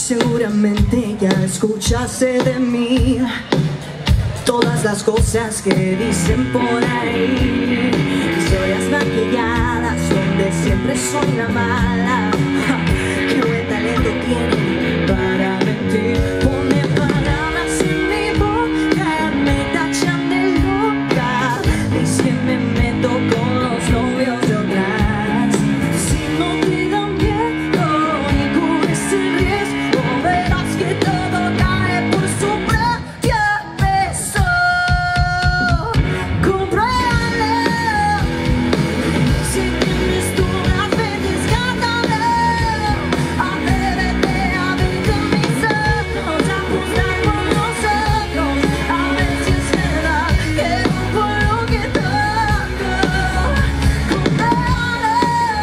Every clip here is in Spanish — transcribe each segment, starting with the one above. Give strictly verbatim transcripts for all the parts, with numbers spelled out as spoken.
Seguramente ya escuchaste de mí todas las cosas que dicen por ahí, historias maquilladas donde siempre soy la mala. Qué buen talento tienen para mentir. Pone palabras en mi boca, me tachan de loca, dice que me meto con los novios de otras. Si no te dan miedo ni cubres el riesgo, verás que todo cae por su propio peso. Compruébalo. Si tienes dudas, ven, descártalo. Atrévete a ver con mis ojos, apuntar con nosotros, a ver si es verdad que no por lo que toco. Compruébalo.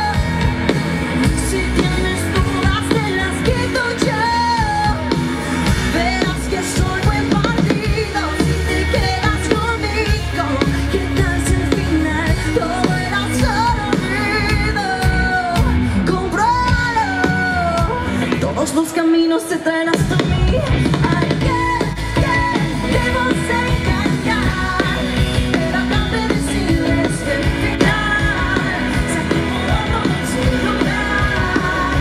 Si tienes dudas, te las quito yo. Verás que soy buen partido si te quedas conmigo. Que tal si al final todo era solo ruido. Compruébalo. Todos los caminos te traen hasta mí. Hay que, que, debemos engañar, pero no te decides que al final se acomoda todo en su lugar.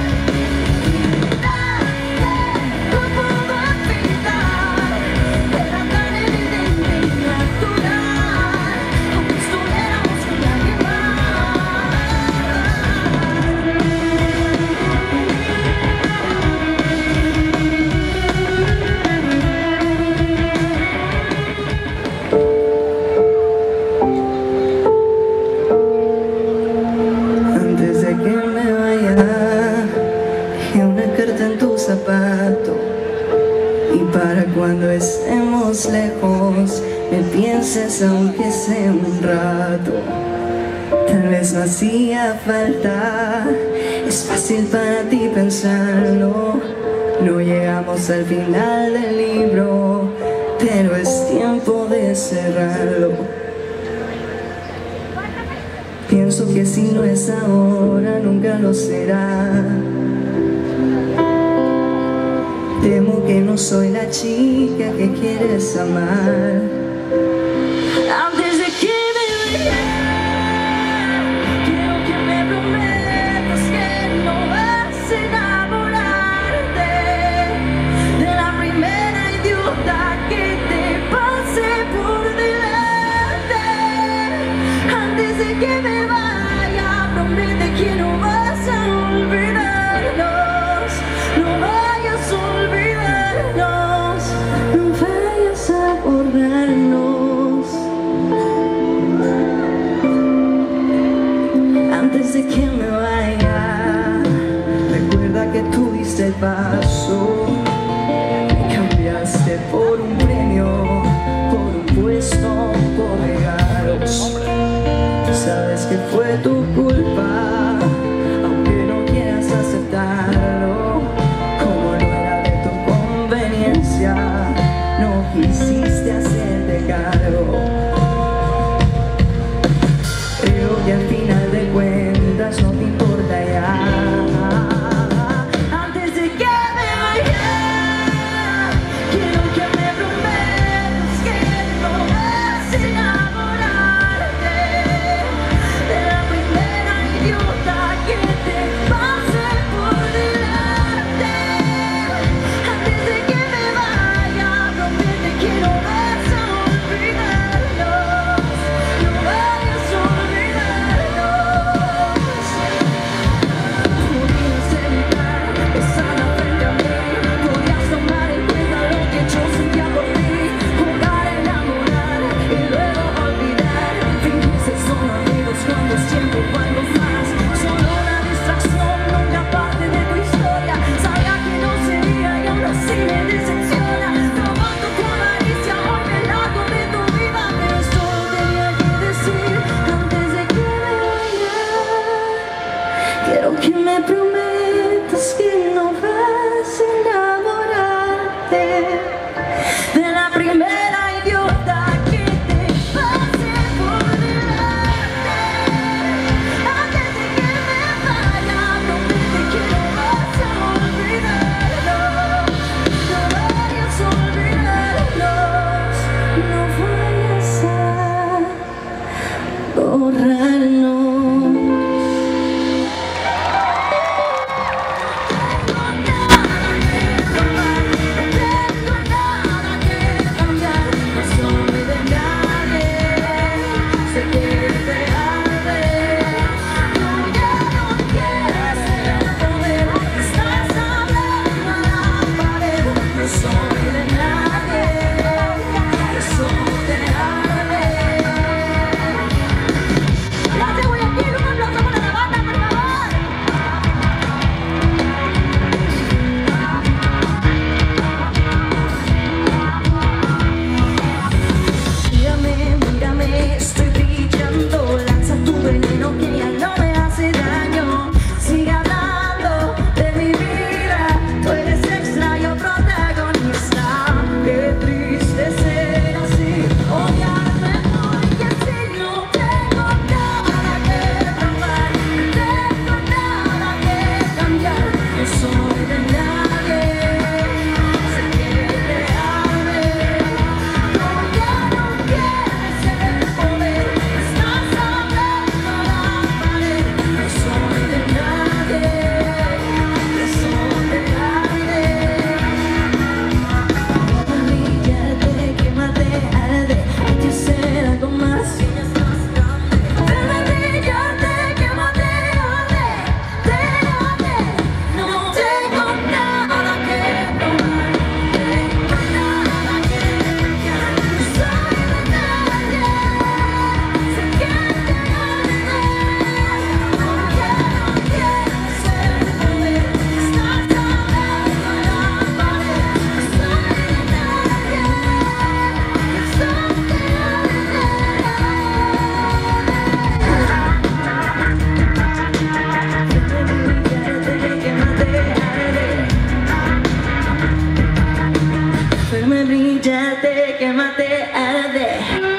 No puedo olvidar, era tan evidente y natural, aunque estuviéramos con alguien Antes de que me vaya, dejé una carta en tu zapato. Y para cuando estemos lejos, me pienses aunque sea un rato. Tal vez no hacía falta, es fácil para ti pensarlo. No llegamos al final del libro, pero es tiempo de cerrarlo. Pienso que si no es ahora, nunca lo será. Temo que no soy la chica que quieres amar. Antes de que me vaya, quiero que me prometas que no vas a enamorarte de la primera idiota que te pase por delante. Antes de que me vaya, promete que no vas a olvidarnos, no vayas a olvidarnos, no vayas a borrarnos. Antes de que me vaya, recuerda que tuviste el paso, me cambiaste por un premio, por un puesto, por regalos. Sabes que fue tu culpa, aunque no quieras aceptarlo. Como no era de tu conveniencia, no quisiste hacerte cargo. Creo que al final de cuentas no te importa ya. Antes de que me vaya, quiero que me prometas que no vas a enamorarte de la primera brillante, quémate, arde.